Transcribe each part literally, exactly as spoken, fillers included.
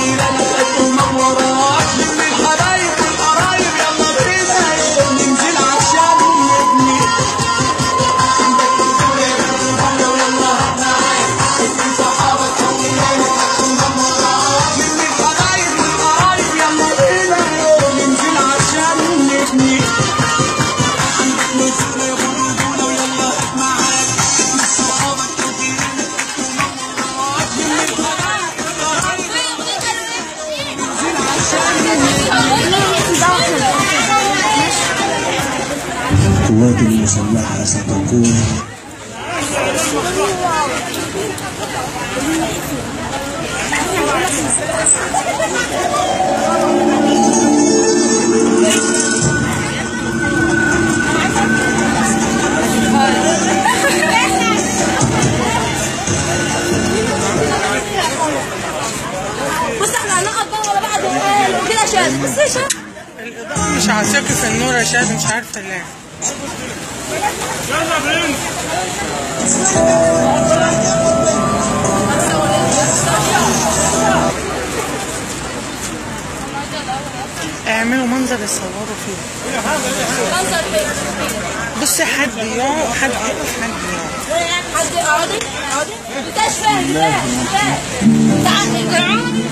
القوات المسلحة ستقوم بص احنا هنقعد بقى ورا بعض كده يا شاد. بص يا شاد الإضاءة مش عاساكي في النور يا شاد، مش عارفة ليه. يلا بنت اعملوا منظر يصوروا فيه. منظر فين؟ بصي حد يقعد، حد يقف، حد يقعد. حد اقعدي اقعدي. انت مش فاهم مش فاهم. تعالي اقعدي.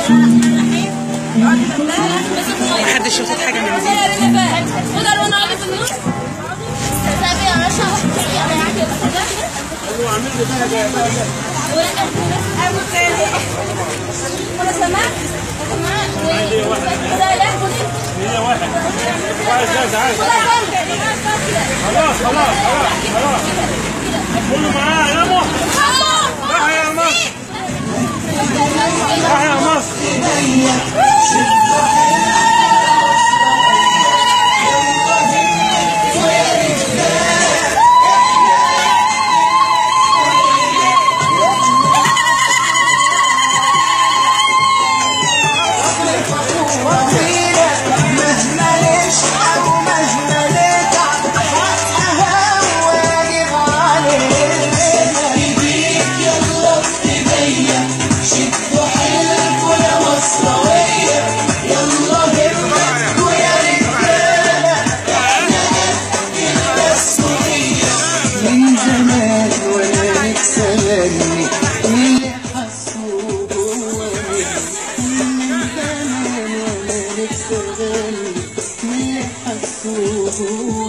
محدش ياخد حاجة من دي. خد الوان اقعدي في النص. سابي يا رشا. هو عامل لي بقى بقى ابو تاني. ولا سمعت؟ سمعت. هي واحد هي واحد واحد جاهز عادي. خلاص خلاص خلاص خلاص كله معاه يا مو. راح يا مصر راح يا مصر. اللي حسوا جواني من زمان وانا نفسي اغني اللي حسوا جواني.